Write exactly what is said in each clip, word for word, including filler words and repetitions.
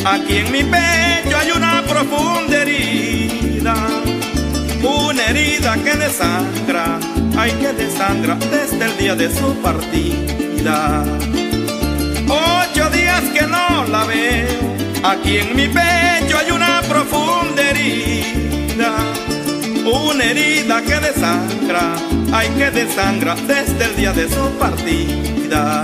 Aquí en mi pecho hay una profunda herida, una herida que desangra, ay que desangra desde el día de su partida. Ocho días que no la veo, aquí en mi pecho hay una profunda herida, una herida que desangra, ay que desangra desde el día de su partida.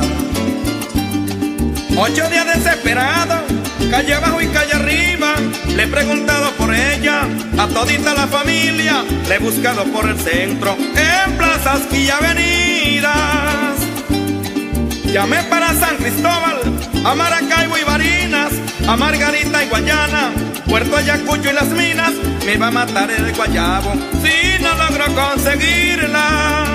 Ocho días desesperado, calle abajo y calle arriba, le he preguntado por ella a todita la familia, le he buscado por el centro, en plazas y avenidas. Llamé para San Cristóbal, a Maracaibo y Barinas, a Margarita y Guayana, Puerto Ayacucho y Las Minas. Me va a matar el guayabo si no logro conseguirla.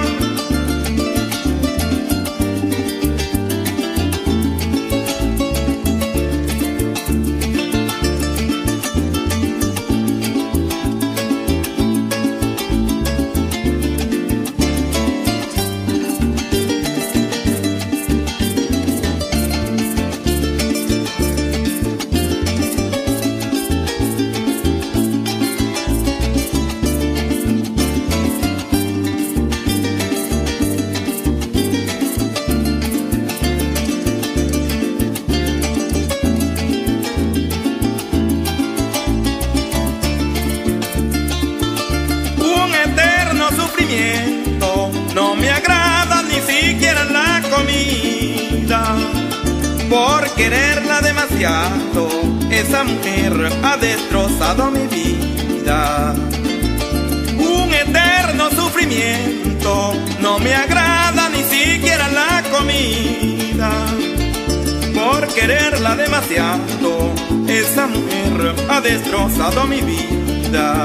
No me agrada ni siquiera la comida, por quererla demasiado, esa mujer ha destrozado mi vida. Un eterno sufrimiento, no me agrada ni siquiera la comida, por quererla demasiado, esa mujer ha destrozado mi vida.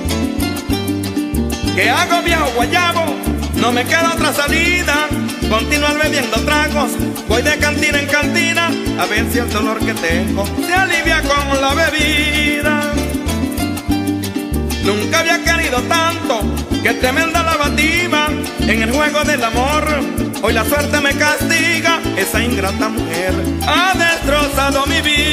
¿Qué hago, viejo guayabo? No me queda otra salida, continuar bebiendo tragos, voy de cantina en cantina, a ver si el dolor que tengo se alivia con la bebida. Nunca había querido tanto, que tremenda la bativa, en el juego del amor, hoy la suerte me castiga, esa ingrata mujer ha destrozado mi vida.